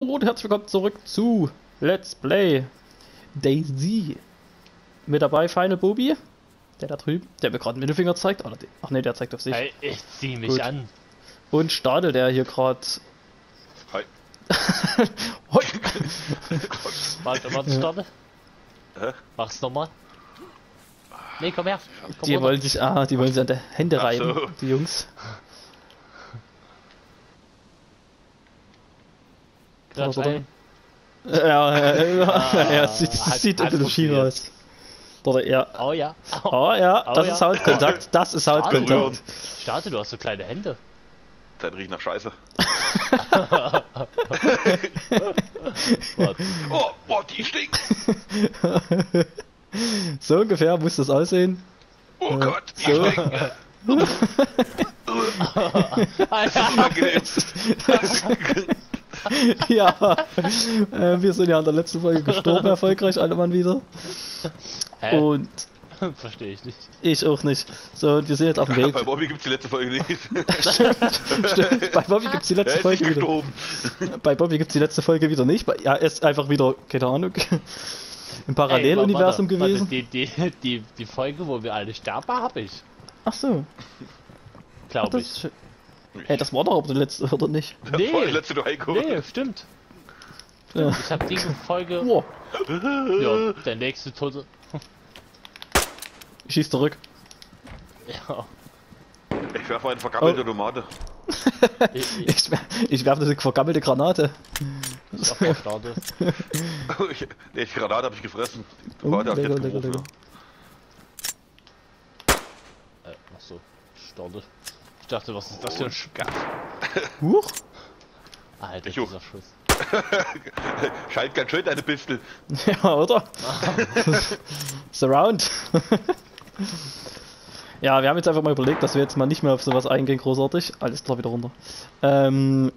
Und herzlich willkommen zurück zu Let's Play DayZ. Mit dabei Final Bobby, der da drüben, der mir gerade den Mittelfinger zeigt. Ach ne, der zeigt auf sich. Hey, ich zieh mich Gut. an. Und Stadel, der hier gerade. Hi. Hoi. Warte, Starte. Hä? Mach's nochmal. Nee, komm her. Komm Die runter. wollen sich an der Hände Ach reiben, so. die Jungs. Klatsch Oder? ein. Ja, sieht ein bisschen schief probiert. aus. Oder ja. Oh ja. Oh ja, das ja. ist Hautkontakt. Das ist Hautkontakt. Starte, du hast so kleine Hände. Dein riecht nach Scheiße. Warte. Oh, boah, die stinkt. So ungefähr muss das aussehen. Oh Gott, die so. stinkt. Alter, Unangenehm. Ja, wir sind ja in der letzten Folge gestorben, erfolgreich, alle Mann wieder. Hä? Und Verstehe ich nicht. ich auch nicht. So, und wir sind jetzt auf dem Weg. Bei Bobby gibt's die letzte Folge nicht. Stimmt, bei Bobby gibt's die letzte Er ist Folge nicht wieder. gestorben. Bei Bobby gibt's die letzte Folge wieder nicht. Ja, er ist einfach wieder, keine Ahnung, im Paralleluniversum Ey, warte, gewesen. Die Folge, wo wir alle sterben, hab ich. Ach so. Glaube Das ich. ist schön. Ey, das war doch aber die letzte, oder nicht? Nee. Voll, letzte du Heiko. Nee, stimmt. Ja. Ich hab diese Folge. Wow. Ja, der nächste Tote. Ich schieß zurück. Ja. Ich werfe eine vergammelte Oh. Tomate. Ich werfe eine vergammelte Granate. Starte. Die Granate habe ich gefressen. Die Oh, Tomate hab ich lecker, jetzt lecker, geworfen. lecker. Achso, Starte. Ich dachte, was ist das für ein Spaß? Huch. Alter, Ich auch. dieser Schuss. Scheint ganz schön, deine Pistel. Ja, oder? Surround. Ja, wir haben jetzt einfach mal überlegt, dass wir jetzt mal nicht mehr auf sowas eingehen, großartig. Alles klar, wieder runter. Alter,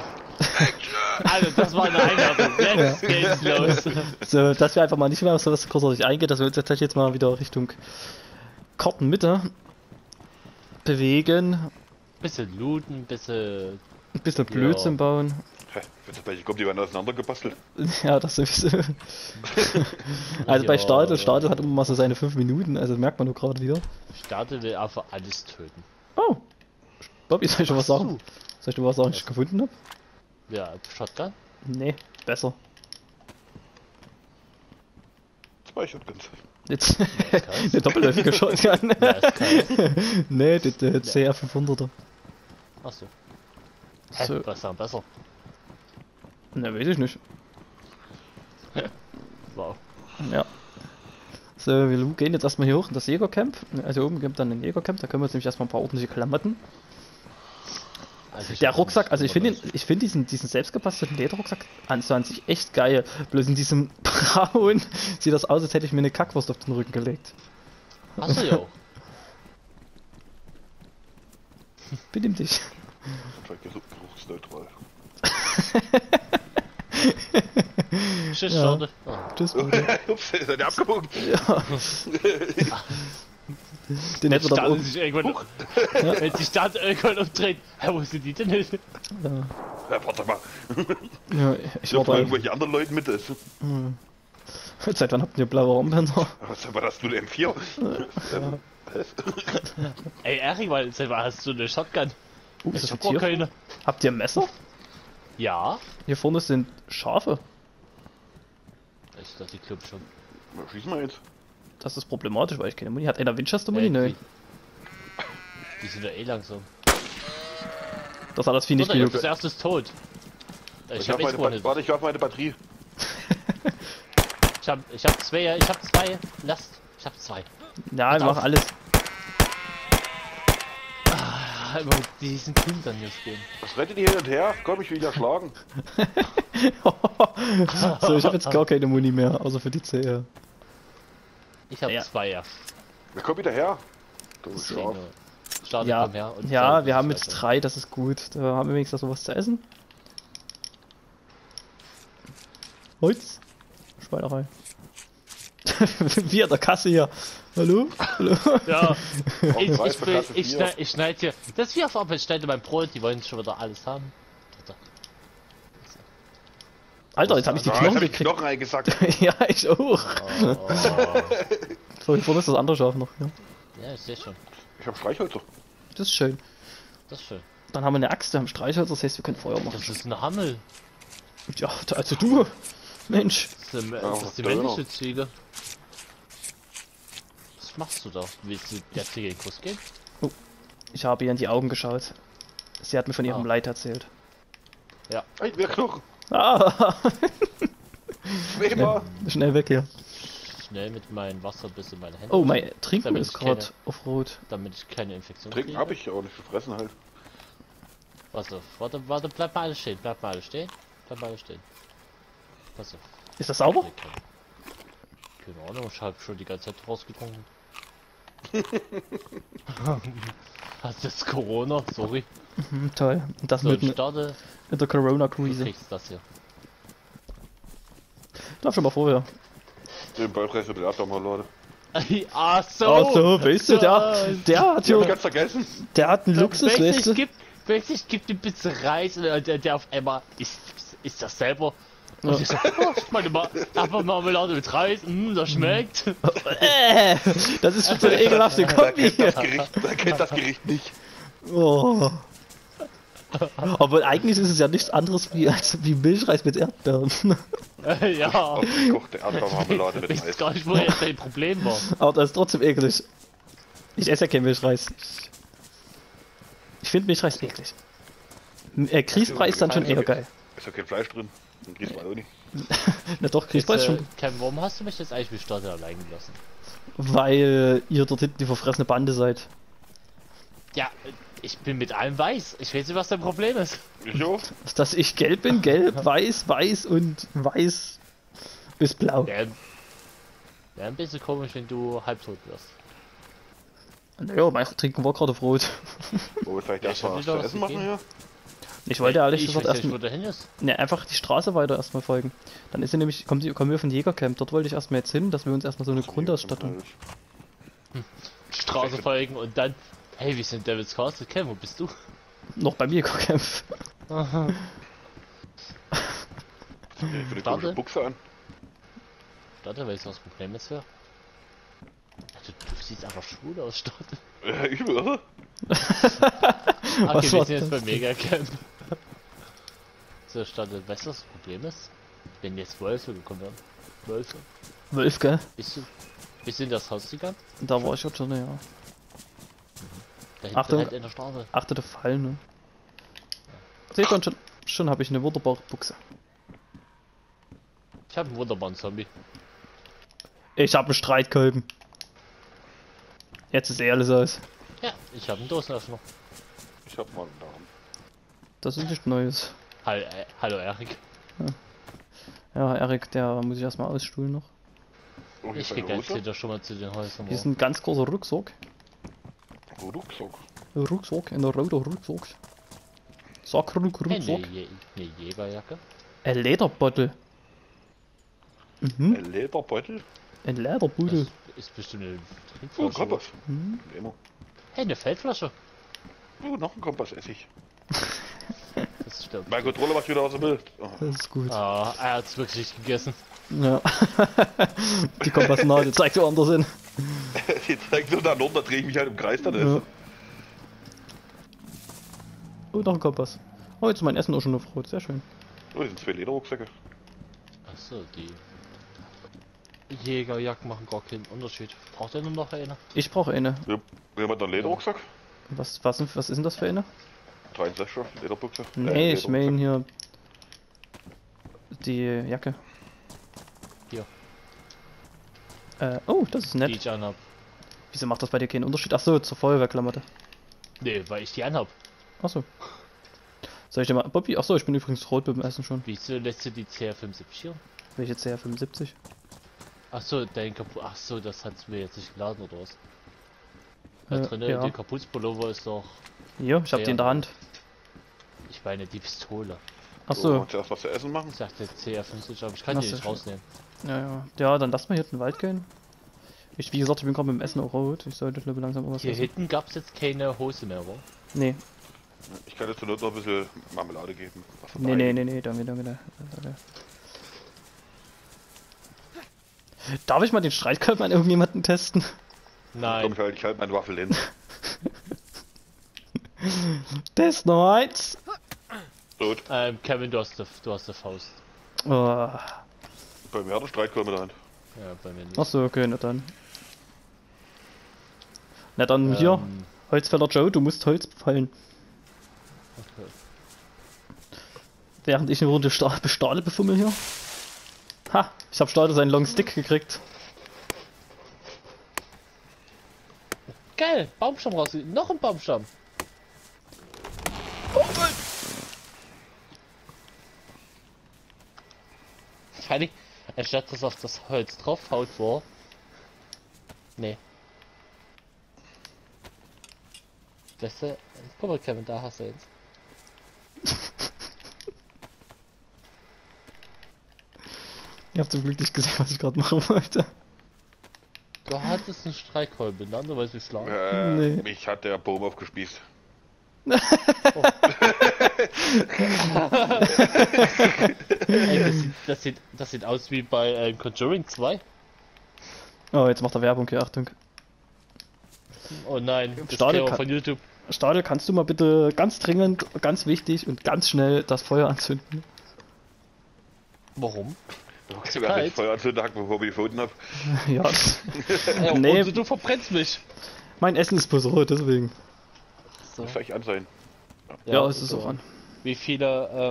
das war eine Einladung. Jetzt geht's los. So, dass wir einfach mal nicht mehr auf sowas großartig eingehen, dass wir uns tatsächlich jetzt mal wieder Richtung Kartenmitte bewegen. Bisschen looten, bisschen. Ein bisschen Blödsinn bauen. Hä? Welche kommt, die werden auseinandergebastelt? Ja, das sowieso. Also bei Ja. Stadel hat immer mal so seine 5 Minuten, also merkt man nur gerade wieder. Starte will einfach alles töten. Oh! Bobby, soll ich dir was sagen? Soll ich dir was sagen, was ich gefunden habe? Ja, Shotgun? Nee, besser. 2 Shotguns. Jetzt krass. eine doppelläufige Shotgun. Ja, ist geil. Nee, die CR500er. Achso. Hä, So. was ist dann besser? Ne, weiß ich nicht. Wow. Ja. So, wir gehen jetzt erstmal hier hoch in das Jägercamp. Also oben gibt dann ein Jägercamp, da können wir uns nämlich erstmal ein paar ordentliche Klamotten. Also Der Rucksack, also ich finde diesen selbstgebastelten Lederrucksack an sich echt geil. Bloß in diesem Braun sieht das aus, als hätte ich mir eine Kackwurst auf den Rücken gelegt. Achso, ja auch. Benimm dich. Geruchsneutral. Tschüss, Ja. Starte. Oh. Tschüss, Bruder. Ups, ist er abgebogen? Ja. Den hätten wir doch Starte oben. sich irgendwann. Wenn sich Starte irgendwann umdreht. Hä, wo sind die denn hin? Ja, Ja, warte mal. ja, ich Ich war bei. irgendwelche anderen Leute mit. Seit wann habt ihr blaue Armbänder? Was war das, du eine M4? Ey, Erik, weil selber hast du eine Shotgun? Ist das Ich hab jetzt auch hier? keine. Habt ihr ein Messer? Ja. Hier vorne sind Schafe. Ich dachte, die Club schon. Na, schieß mal jetzt. Das ist problematisch, weil ich keine Muni. Hat einer Winchester Muni? Nö. Die sind ja eh langsam. Das hat das Vieh nicht Oder, genug. das erste ist tot. Ich hab meine echt eine. Warte, ich werfe meine Batterie. Ich hab zwei. Last. Ich hab zwei. Ja, wir Pass machen auf. alles. Ah, immer mit diesen Kindern hier spielen. Was rettet ihr hin und her? Komm, ich will dich erschlagen. So, ich habe jetzt gar keine Muni mehr, außer für die CR. Ich hab Ja. zwei, ja. Wer kommt wieder her? Du So. Schaf. Starte, Ja, komm her. Und ja, zeig wir haben uns jetzt weiter. 3, das ist gut. Da haben wir wenigstens noch was zu essen. Holz. Schweinerei. Wie an der Kasse hier. Hallo? Hallo? Ja, Preis für Klasse 4. ich schneide hier. Das ist wie auf Arbeit, ich schneide mein Brot, die wollen schon wieder alles haben. Alter, jetzt habe ich die Ah, Knochen jetzt hab ich gekriegt. Knochen eingesackt. Ja, ich auch. Oh. So, hier vorne ist das andere Schaf noch. Ja. Ja, ich sehe schon. Ich hab Streichhölzer. Das ist schön. Das ist schön. Dann haben wir eine Axt, wir haben Streichholz, das heißt, wir können Feuer machen. Das ist eine Hammel. Ja, also du. Mensch. Das ist, Ja, das ist die Döner. männliche Ziege. Was machst du da? Willst du der Ziege einen Kuss geben? Ich habe ihr in die Augen geschaut. Sie hat mir von ihrem Ah. Leid erzählt. Ey, wieder Knochen. Ah, Schweber. schnell weg hier. Schnell mit meinem Wasser bis in meine Hände. Oh, mein Trinken Damit ist ich gerade keine- auf Rot. Damit ich keine Infektion Trinken kriege. hab ich, aber nicht gefressen halt. Pass auf, warte, bleib mal alles stehen, bleib mal alles stehen. Bleib mal alles stehen. Pass auf. Ist das sauber? Keine Ahnung, ich hab schon die ganze Zeit rausgetrunken. Hast du jetzt Corona? Sorry. Hm, toll. Und das So, ich mit starte. der Du Corona-Krise. kriegst das hier. Lauf schon mal vorher. Den Ballpreis wird ab mal, Leute. Ah, so! Ach so, weißt du, der hat Ich hab hier, ganz vergessen. der hat einen Luxus, weißt du? Plötzlich gibt ein bisschen Reis und der auf einmal ist das selber. Und Ja. ich so, oh, meine Marmelade mit Reis, das schmeckt. Das ist schon so eine ekelhafte Kombi. Da kennt das Gericht nicht. Oh. Aber eigentlich ist es ja nichts anderes wie Milchreis mit Erdbeeren. Ja, Aufgekochte Erdbeermarmelade mit ich weiß Eis. gar nicht, wo jetzt dein Problem war. Aber das ist trotzdem eklig. Ich esse ja kein Milchreis. Ich finde Milchreis eklig. Grießbrei ist dann schon eher geil. Ist ja kein Fleisch drin. Dann kriegst du auch nicht. Na doch, Grießbrei ist schon. Ken, warum hast du mich jetzt eigentlich gestartet allein gelassen? Weil ihr dort hinten die verfressene Bande seid. Ja, ich bin mit allem weiß. Ich weiß nicht, was dein Problem ist. Wieso? Dass ich gelb bin, gelb, weiß, weiß und weiß bis blau. Wäre ein bisschen komisch, wenn du halbtot wirst. Naja, mein Trinken war gerade auf Rot. Wo wir vielleicht Ja, erstmal schon was wieder zu was essen machen gegeben? hier? Ich wollte ehrlich Ich gesagt weiß nicht, wo erstmal. der hin ist. Ne, einfach die Straße weiter erstmal folgen. Dann ist sie nämlich, kommen wir von Jägercamp. Dort wollte ich erstmal jetzt hin, dass wir uns erstmal so eine Grundausstattung. Straße folgen und dann, hey, wir sind Devil's Castle. Ken, wo bist du? Noch beim Jägercamp. Ich für eine Warte. komische Buchse an. Starte, weißt du, was das Problem jetzt wäre? Du siehst einfach schwul aus, Starte. Übel, oder? Was Okay, wir war sind jetzt das beim Megacamp. So, Starte, weißt du, was das Problem ist? Wenn jetzt Wölfe gekommen wären. Wölfe. Wolf, gell? Bist du in das Haus gegangen? Da war ich jetzt schon, ja. Da hinten Achtung. halt in der Straße. Achte auf Fallen, ne? Seht ihr schon habe ich eine wunderbare Buchse. Ich habe einen wunderbaren Zombie. Ich habe einen Streitkolben. Jetzt ist eh alles aus. Ja, ich habe einen Dosenöffner. Ich hab mal einen Darm. Das ist nichts Neues. Hallo Erik. Ja, Erik, der muss ich erstmal ausstuhlen noch. Oh, hier Ich ist gehe eine gleich Hose. wieder schon mal zu den Häusern. Hier ist ein ganz großer Rucksack. Oh, Rucksack. Rucksack, ein roter Rucksack. Sackruck, Hey, Rucksack. eine Jägerjacke. Ein Lederbottle. Mhm, Ein Lederbeutel. ein Lederbudel. Das ist bestimmt eine Oh, ein Trinkflasche. Kompass. Mhm. Immer. Hey, eine Feldflasche. Oh, noch ein Kompass esse ich. Das stimmt. Mein Controller macht wieder aus dem Bild. Oh. Das ist gut. Ah, er hat's wirklich gegessen. Ja. Die Kompassnadel zeigt woanders hin. Die zeigt so nach Norden, da drehe ich mich halt im Kreis dann. Ja. Oh, noch ein Kompass. Oh, jetzt ist mein Essen auch schon auf Rot. Sehr schön. Oh, hier sind 2 Lederrucksäcke. Achso, die Jägerjacken machen gar keinen Unterschied. Braucht er nur noch eine? Ich brauche eine. Jemand einen Lederrucksack? Was ist denn das für eine? 63er, Lederbuchse. Nee, ich meine hier die Jacke. Hier. Oh, das ist Die nett. ich anhab. Wieso macht das bei dir keinen Unterschied? Achso, zur Feuerwehrklamotte. Nee, weil ich die anhab. Achso. Soll ich dir mal. Bobby? Achso, ich bin übrigens rot beim Essen schon. Wieso lässt du die CR75 hier? Welche CR75? Achso, dein Kapu. Achso, das hat's mir jetzt nicht geladen oder was? Da drinnen, ja. der Kapuzenpullover ist doch. Hier, ich hab die in der Hand. Ich meine die Pistole. So, Achso. zuerst was zu essen machen. Ich dachte CR50, aber ich kann Ach die so, nicht schön. rausnehmen. Ja, ja. Ja, dann lass mal hier in den Wald gehen. Wie gesagt, ich bin gerade mit dem Essen auch rot. Ich sollte glaube langsam was Hier essen. hinten gab's jetzt keine Hose mehr, oder? Nee. Ich kann jetzt zur Not noch ein bisschen Marmelade geben. Was Nee, danke. Darf ich mal den Streitkolben an irgendjemanden testen? Komm, Nein. ich halt meinen Waffel hin. Test Nummer 1. Tot. Kevin, du hast die Faust. Oh. Bei mir hat er Streitkolben in der Hand. Ja, bei mir nicht. Achso, okay, na dann. Na dann hier, Holzfäller Joe, du musst Holz fallen. Okay. Während ich eine Runde Stahl befummel hier. Ha, ich hab Stahl seinen Long Stick gekriegt. Geil, Baumstamm raus. Noch ein Baumstamm. Fertig. Anstatt dass auf das Holz draufhaut war. Nee. Weißt du, guck mal Kevin, da hast du eins. Ihr habt zum Glück nicht gesehen, was ich gerade machen wollte. Du hattest einen Streikkolben, dann weil sie schlagen. Nee. Mich hat der Baum aufgespießt. Ey, das sieht aus wie bei Conjuring 2. Oh, jetzt macht er Werbung hier, Achtung. Oh nein, das Stadel kennen wir kann- von YouTube. Stadel, kannst du mal bitte ganz dringend, ganz wichtig und ganz schnell das Feuer anzünden? Warum? Ich werde jetzt Feuer anzünden, bevor ich gefunden habe. Ja, Nee. Nee. Du verbrennst mich. mein Essen ist bloß rot, deswegen. So. Muss eigentlich an sein. Ja, es ist so. auch an. Wie viele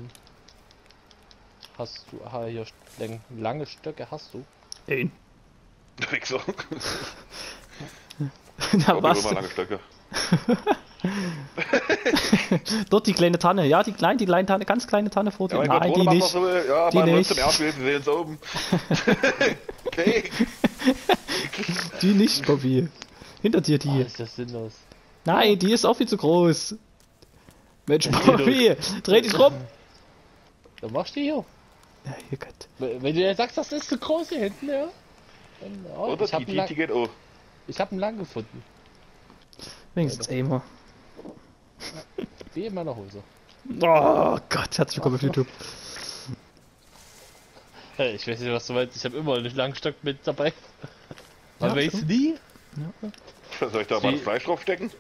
hast du? Hier lange Stöcke hast du? Ein. Wichser. Na Immer was? lange Stöcke. Dort die kleine Tanne, ja, die kleine Tanne, ganz kleine Tanne vor dir. Ja, mein Nein, Controller die macht noch nicht. so, ja, Die mein Hund nicht. zum Erdbild, wir sehen es oben. Okay. Die nicht, Bobby. Hinter dir Oh, die. ist das sinnlos. Nein, die ist auch viel zu groß. Mensch, Bobby, dreh dich rum. Dann machst du hier. Ja, hier Gott. Wenn du ja sagst, das ist zu groß hier hinten, ja. Dann, oh, Oder ich hab die geht auch. einen lang gefunden. Wenigstens Aimer. Wie in meiner Hose. Oh Gott, herzlich willkommen auf YouTube. Hey, ich weiß nicht, was du meinst. Ich habe immer einen Langstock mit dabei. Man Ja, weiß schon. nie. Soll ich da mal das Fleisch draufstecken?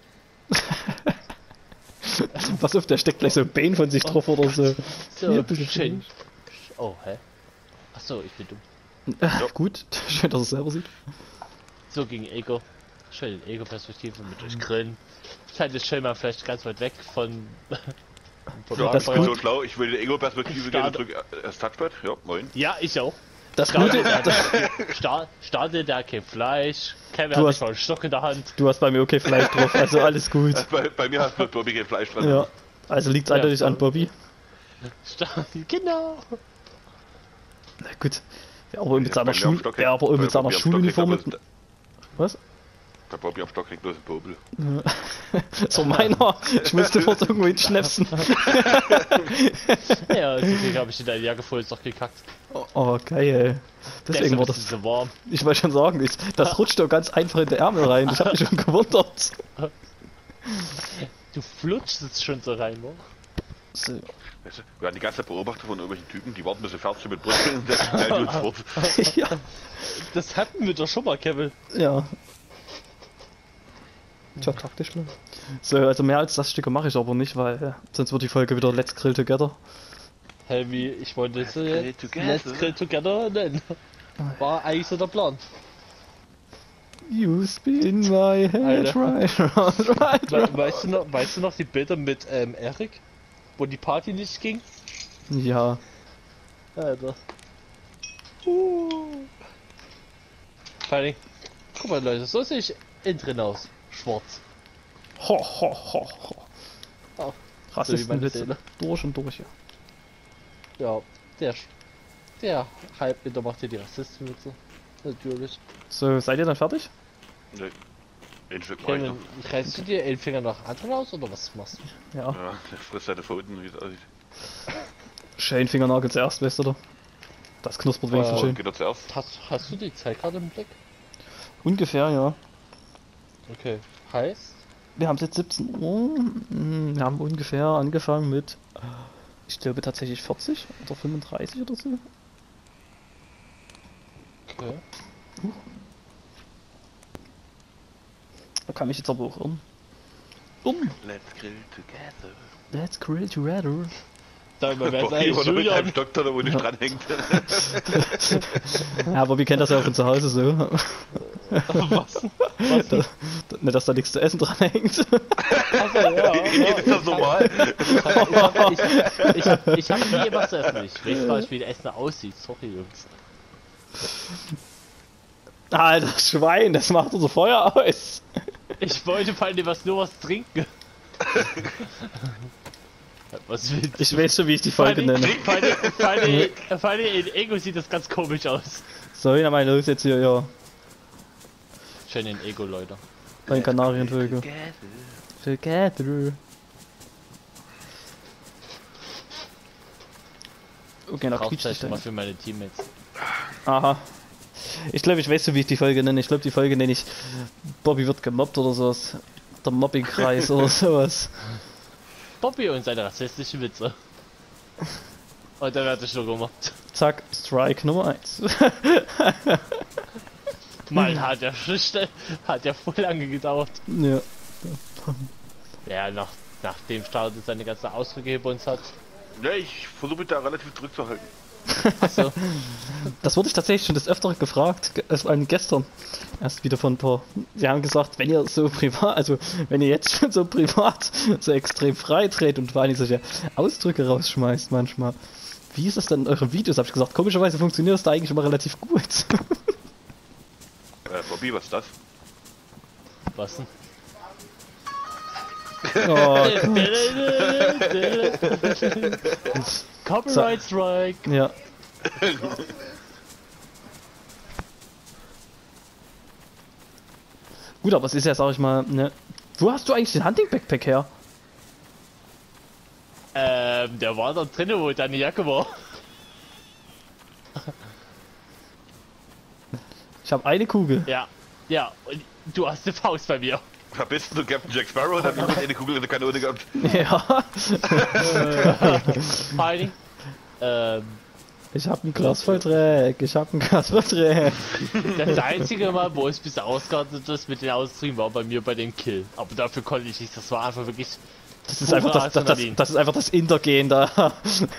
Pass auf, der steckt gleich so ein Bein von sich drauf oder so. So, Hier, bitte schön. Oh, hä? Achso, ich bin dumm. Gut, schön, dass er es selber sieht. So gegen Ego. Schön Ego-Perspektive mit euch Grillen. Ich halte das schön mal vielleicht ganz weit weg von. Ja, das ich ist bin gut. so schlau, ich will die Ego-Perspektive gehen und drück das Touchpad. Ja, moin. Ja, ich auch. Das Stadel, Gute, der hat kein Fleisch. Kevin Du hat hast- nicht mal einen Stock in der Hand. du hast bei mir okay Fleisch drauf, also alles gut. Bei mir hat mit Bobby kein Fleisch dran. Ja, also liegt's eindeutig an Bobby. Genau. Na gut. Wer aber mit seiner Bei mir am Schul Stock wer aber bei mit seiner Bobby am Stock Schuluniform kriegt mit. er Was? Bei Bobby am Stock kriegt bloß ein Popel. So meiner. Ich musste kurz irgendwo hinschnäpsen. Ja, deswegen habe ich in deine Jacke voll doch gekackt. Oh, geil. Deswegen war das das. so warm. Ich wollte schon sagen, das rutscht doch ganz einfach in die Ärmel rein. Ich hab mich schon gewundert. Du flutschst jetzt schon so rein, ne? So. Weißt du, wir werden die ganze Zeit beobachtet von irgendwelchen Typen, die warten bis sie fertig sind mit Brüsten und dann schnell uns fort. Ja. Das hatten wir doch schon mal, Kevin. Ja. Tja, taktisch, ne? So, also mehr als das Stück mache ich aber nicht, weil sonst wird die Folge wieder Let's Grill Together. Hey, wie, ich wollte es Grill jetzt Together. Let's Grill Together nennen. War eigentlich so der Plan. You spin my head Alter. right. Weißt du noch die Bilder mit Erik? Wo die Party nicht ging? Ja. Alter. Vor allem, guck mal Leute, so sehe ich innen drin aus. Schwarz. Ho, ho, ho, ho. Oh, Rassistenwitze. Szene. Durch und durch, ja. Ja, der Halbbitter macht hier die Rassistenwitze. Natürlich. So, seid ihr dann fertig? Nee. Ein Stück weiter. Kevin, reißt du dir den Finger nach anderen aus oder was machst du? Ja. Ja, der frisst seine Pfoten, wie es aussieht. Schön Fingernagel zuerst, weißt du doch. Das knuspert wenigstens Oh, schön. geht er zuerst? Hast du die Zeit gerade im Blick? Ungefähr, ja. Okay. Heißt? Wir haben jetzt 17 Uhr. Wir haben ungefähr angefangen mit, ich glaube tatsächlich 40 oder 35 oder so. Okay. Da kann ich jetzt aber auch irren. Let's grill together. Let's grill together. Sag mal, wer ist Boah, eigentlich hier mit einem Julian? Stock da, wo nicht dranhängt. Ja, aber wir kennen das ja auch von zu Hause so. Was? Nicht, dass da nichts zu essen dran hängt. Achso, ja. Ist das normal? Ich hab nie was zu essen. Ich weiß gar nicht, wie das Essen aussieht. Sorry, Jungs. Alter Schwein, das macht unser Feuer aus. Ich wollte vor allem nur was trinken. Was willst du? Ich weiß schon, wie ich die Folge nenne. Vor allem in Ego sieht das ganz komisch aus. So, ich mal los jetzt hier, ja. Schön in Ego, Leute. Bei Kanarienvögel. Together. Okay, da quietscht sich Rauchzeichen mal da. für meine Teammates. Aha. Ich glaube, ich weiß so, wie ich die Folge nenne. Ich glaube, die Folge nenne ich Bobby wird gemobbt oder sowas. Der Mobbingkreis oder sowas. Bobby und seine rassistischen Witze. Und dann werde ich nur gemobbt. Zack, Strike Nummer 1. Mal hat ja voll lange gedauert. Ja. Ja, nachdem Start seine ganzen Ausdrücke über uns hat. Ja, ich versuche mich da relativ zurückzuhalten. Achso. Das wurde ich tatsächlich schon des Öfteren gefragt, gestern. Erst wieder von ein paar. Sie haben gesagt, wenn ihr so privat, also wenn ihr jetzt schon so privat so extrem frei dreht und vor allem solche Ausdrücke rausschmeißt manchmal, wie ist das denn in euren Videos? Hab ich gesagt, komischerweise funktioniert das da eigentlich immer relativ gut. Bobby, was ist das? Was denn? Oh, Copyright Strike! ja. Gut, aber es ist ja, sag ich mal, ne. Wo hast du eigentlich den Hunting Backpack her? Der war da drinnen, wo deine Jacke war. Ich habe eine Kugel. Ja, und du hast eine Faust bei mir. Da bist du Captain Jack Sparrow, da hat eine Kugel in der Kanone gehabt. Ja. Heidi. Ich hab ein Glas voll Dreck. Ich hab ein Glas voll Dreck. Das einzige Mal, wo es bis ausgeartet ist mit den Ausdrücken, war bei mir bei dem Kill. Aber dafür konnte ich nicht, das war einfach wirklich... Das ist einfach das ist einfach das Intergehen da.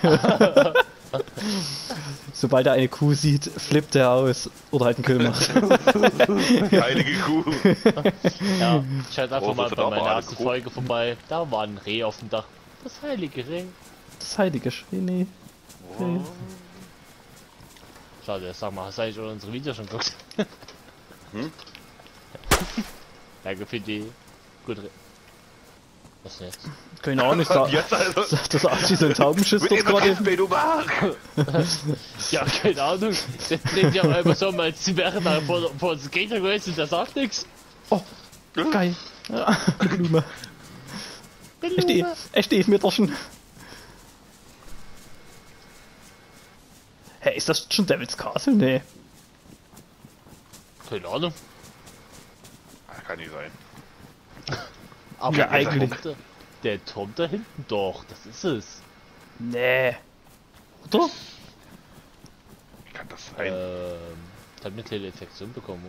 Sobald er eine Kuh sieht, flippt er aus. Oder halt einen Kill macht. Heilige Kuh. Ja, schaut einfach mal das bei hat meiner aber ersten alle Folge vorbei. Da war ein Reh auf dem Dach. Das heilige Reh. Das heilige Schweine. Oh. Schade, sag mal, hast du eigentlich unsere Videos schon geguckt? Hm? Danke für die gute... Was denn jetzt? Keine Ahnung, da, Jetzt also. das Archie so ein Taubenschiss Mit dort gerade. dem du machst. Ja, keine Ahnung. Der dreht ja einfach so mal als wäre da vor uns Gegner gewesen und der sagt nichts. Oh, geil. Ja, eine Blume. Echt Mütterchen. Hey, ist das schon Devil's Castle? Nee. Keine Ahnung. Kann nicht sein. Aber Ja, eigentlich. Der Turm da hinten, doch, das ist es. Nee. Oder? Wie kann das sein? Hat mir Teleinfektion bekommen,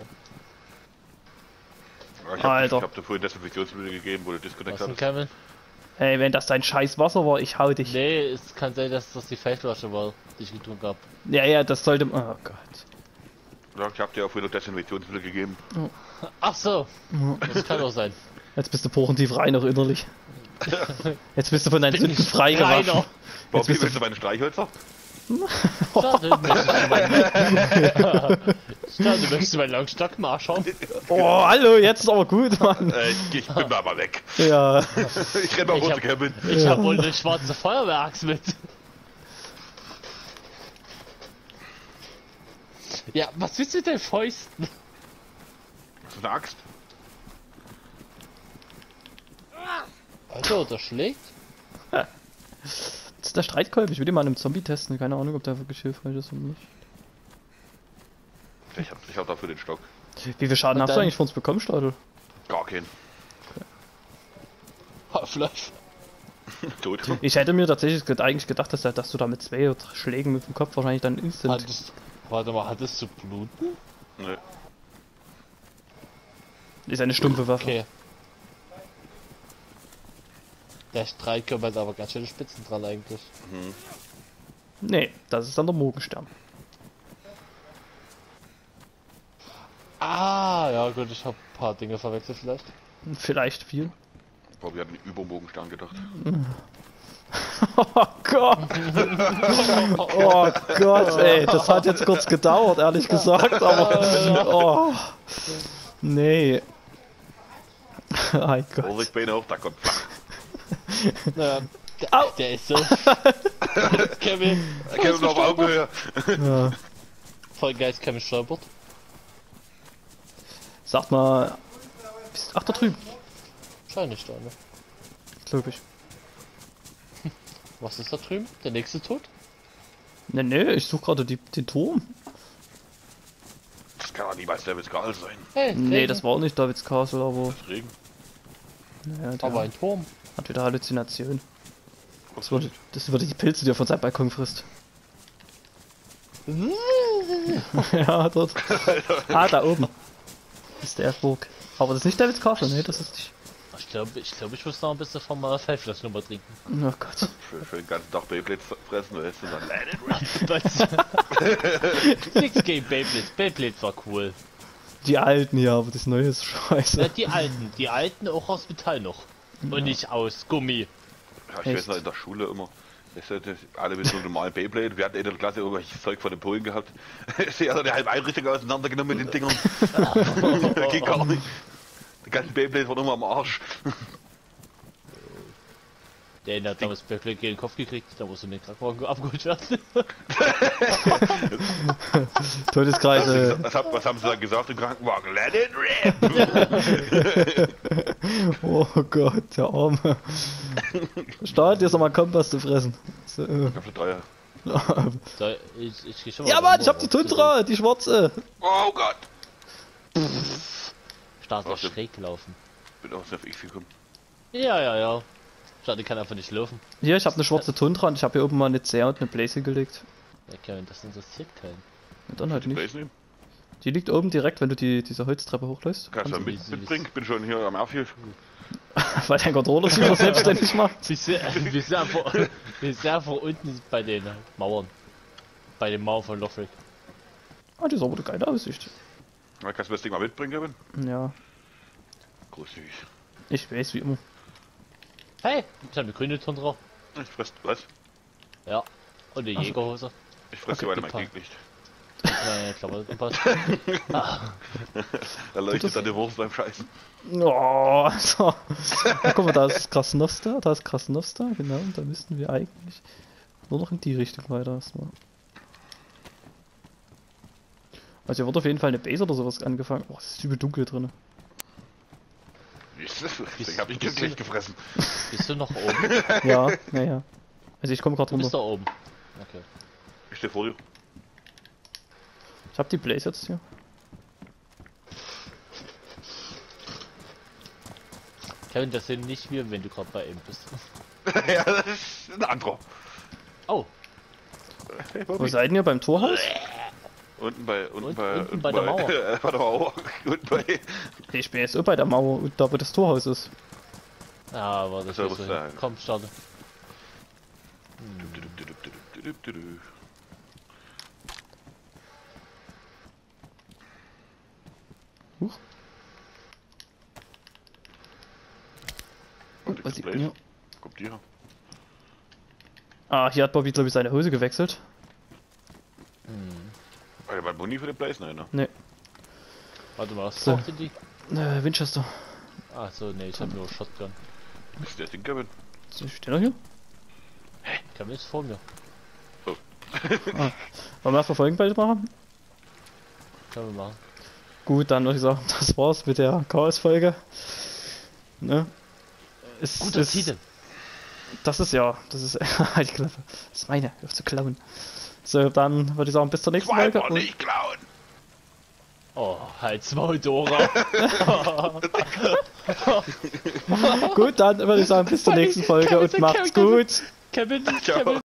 oder? Ich Alter. hab dir vorhin Desinfektionsmittel gegeben, wo du Was Disconnect denn, hattest. Kevin? Hey, wenn das dein scheiß Wasser war, ich hau dich. Nee, es kann sein, dass das die Feldflasche war, die ich getrunken habe. Ja, das sollte... Oh Gott. Ja, ich hab dir auch vorhin noch Desinfektionsmittel gegeben. Ach so, das kann auch sein. Jetzt bist du porentief rein, auch innerlich. Jetzt bist du von deinen Sünden frei Reiner. gewaschen. Bobby, bist du- willst du meine Streichhölzer? Schade, möchtest du meinen langen Stock mal anschauen? Oh, hallo, jetzt ist aber gut, Mann. Ich bin mal aber weg. Ja. Ich renn mal Ich runter, hab- Kevin. Ich habe wohl eine schwarze Feuerwerks mit. Ja, was willst du mit deinen Fäusten? Das ist eine Axt. Also, das schlägt? Das ist der Streitkolben. Ich will den mal an einem Zombie testen. Keine Ahnung, ob der wirklich hilfreich ist oder nicht. Ich hab dafür den Stock. Wie viel Schaden Und hast du dann- eigentlich von uns bekommen, Stadel? Gar keinen. Half-Life. Tot. Ich hätte mir tatsächlich eigentlich gedacht, dass du da mit 2 oder 3 Schlägen mit dem Kopf wahrscheinlich dann instant... Warte mal, hat es zu bluten? Ne. Ist eine stumpfe Waffe. Okay. Der Streitkörper hat aber ganz schöne Spitzen dran eigentlich. Mhm. Nee, das ist dann der Morgenstern. Ah, ja gut, ich habe ein paar Dinge verwechselt vielleicht. Vielleicht viel. Bobby hat einen Überbogenstern gedacht. Oh Gott! Oh Gott, ey, das hat jetzt kurz gedauert, ehrlich gesagt, aber. Oh. Nee. Mein Gott. Vorsicht, Beine hoch, da kommt. Naja, Au! der ist so. Kevin. Kevin auf Augenhöhe. Ja. Voll geil, Kevin stolpert. Sag mal. Ach, da drüben, Wahrscheinlich da, ne? glaube ich. Was ist da drüben? Der nächste Tod? Nee, ich suche gerade den Turm. Das kann doch niemals Davids Karl sein. Hey, Nee, Regen. das war nicht Davids Castle, aber. Das Regen. Naja, der Aber ein Turm. hat wieder Halluzinationen. Was Das würde die Pilze, die er von seinem Balkon frisst. Ja, dort. Ah, da oben. Ist der Burg. Aber das ist nicht Davids Castle, nee, das ist nicht. Ich muss noch ein bisschen von meiner Pfeiflaschnummer trinken. Oh Gott. für den ganzen Tag Beyblades fressen, weißt du, dann let it rip. Nichts gegen Beyblades. Beyblades war cool. Die alten ja, aber das neue ist scheiße. Ja, die alten auch aus Metall noch. Und nicht aus Gummi. Ja, ich Echt? weiß noch in der Schule immer. Alle mit so einem normalen Beyblade. Wir hatten in der Klasse irgendwelches Zeug von den Polen gehabt. Sie hat eine halbe Einrichtung auseinandergenommen mit den Dingern. Ging gar nicht. Die ganzen Beyblades waren immer am Arsch. Der hat damals Beyblade gegen den Kopf gekriegt, da musste mit dem Krankenwagen abgeholt werden. Todeskreise. Was haben sie dann gesagt im Krankenwagen? Let it rip! Oh Gott, der Arme. Start, jetzt nochmal Kompass zu fressen. So. Ich hab schon Dreier. Da, ich geh schon mal Ja Mann, ich hab die Tundra, die schwarze. Oh Gott! Start Ach, schräg laufen. Bin aus der X gekommen. Ja. Start kann einfach nicht laufen. Hier, ich habe eine schwarze Tundra und ich habe hier oben mal eine Zähr und eine Blaze gelegt. Ja, Kevin, das interessiert keinen. Und dann halt Die nicht. Blaze nehmen? Die liegt oben direkt, wenn du diese Holztreppe hochläufst. Kannst du Haben Sie mitbringen? Ich bin schon hier am Airfield. Weil dein Controller sich wieder selbstständig macht. Wir sind einfach unten bei den Mauern. Bei den Mauern von Lochrick. Ah, die ist aber eine geile Aussicht. Ja, kannst du das Ding mal mitbringen, Kevin? Ja, Großzügig. ich weiß wie immer. Hey, ich habe eine grüne Tundra. Ich fress, was? Ja. Und eine Ach so. Jägerhose. Ich fress Okay, hier weiter mein super. Gegenlicht. Meine Klamotten passt. Da leuchtet dann die Wurst beim Scheißen. Oh, so. Ja, guck mal, da ist Krasnowster, genau. Und da müssten wir eigentlich nur noch in die Richtung weiter erstmal. Also hier wird auf jeden Fall eine Base oder sowas angefangen. Oh, es ist übel dunkel drin. Ich hab mich Gegenlicht gefressen. Bist du noch oben? Ja, naja. Also ich komme gerade Du bist runter. da oben. Okay. Ich steh vor dir. Ich habe die Blaze jetzt hier. Kevin, das sind nicht wir, wenn du gerade bei ihm bist. Ja, das ist ein anderer. Oh, Hey, Wo Bobby. seid ihr? Beim Torhaus? Unten bei der Mauer. bei der Mauer. Unten bei. Ich bin jetzt auch bei der Mauer und da wo das Torhaus ist. ja, aber das soll ist was so. sein. Komm, starte. Huch. Oh, was sieht man hier? Kommt hier. Ah, hier hat Bobby glaube ich seine Hose gewechselt. War bei Muni für den Blaze? Nein, ne? Ne, Warte mal, was So. brauchte die? Winchester. Ach so, nee, ich hab nur Shotgun. Ist der Ding, Kevin? Steht er hier? Kevin ist vor mir. Wollen wir erstmal Folgenbild machen? Können wir machen. Gut, dann würde ich sagen, das war's mit der Chaos-Folge. Ne? Guter Titel. Das ist halt die Klappe. Das ist meine, hör auf zu klauen. So, dann würde ich sagen, bis zur nächsten Folge. Swiper nicht klauen! Oh, halt's Maul, Dora. Gut, dann würde ich sagen, bis zur nächsten Folge und macht's gut. Kevin, Ciao. Kevin.